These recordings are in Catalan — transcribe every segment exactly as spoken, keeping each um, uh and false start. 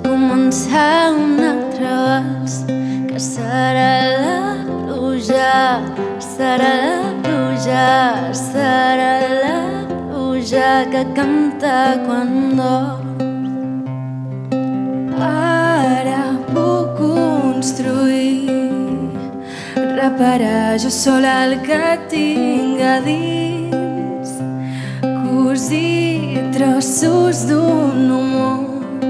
començar un altre vals, que serà la pluja, serà la pluja, serà la pluja que canta quan dorms. Ara puc construir, reparar jo sola el que tinc a dins, cosir trossos d'un món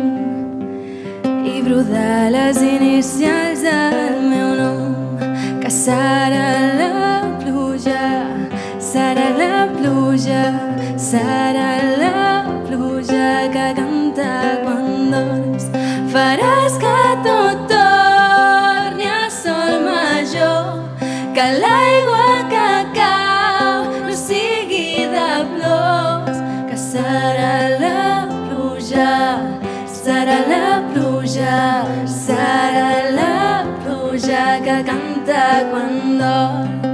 i brodar les inicials del meu nom, que serà la pluja, serà la pluja, serà la pluja que canta quan dorms. Faràs que tot torni a sol major, que l'aigua que cau no sigui de plors, que serà la pluja, serà la pluja, serà la pluja que canta quan dorms.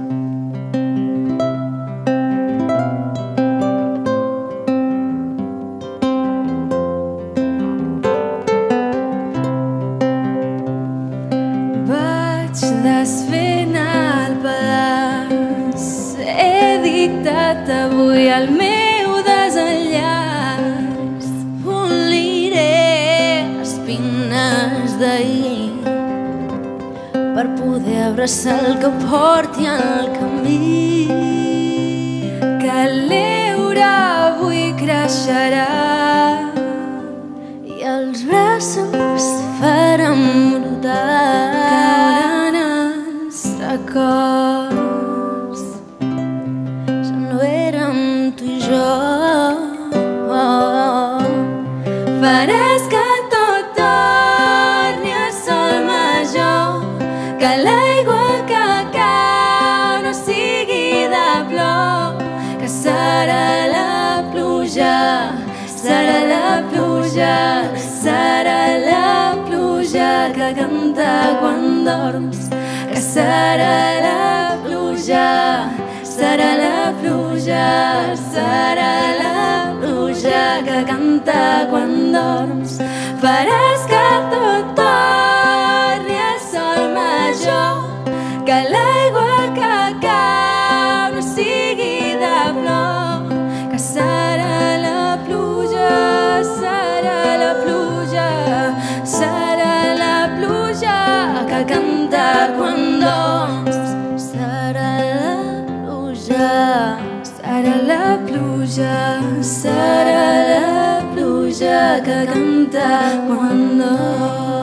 Vaig desfent el pedaç, he dictat avui el meu desenllaç. Poliré espines d'ahir per poder abraçar el que porti al camí, que l'heure avui creixerà i els braços faran brotar records. Ja no érem tu i jo. Faràs que tot torni a sol major, que l'aigua que cau no sigui de plor, que serà la pluja, serà la pluja, serà la pluja que canta quan dorms, que serà la pluja, serà la pluja, serà la pluja que canta quan dorms. Faràs que tot torni a sol major, que l'aigua que cau no sigui de plor, que serà la pluja, serà la pluja, serà la pluja que canta quan dorms. Serà la pluja, serà la pluja, serà la pluja que canta quan dorms.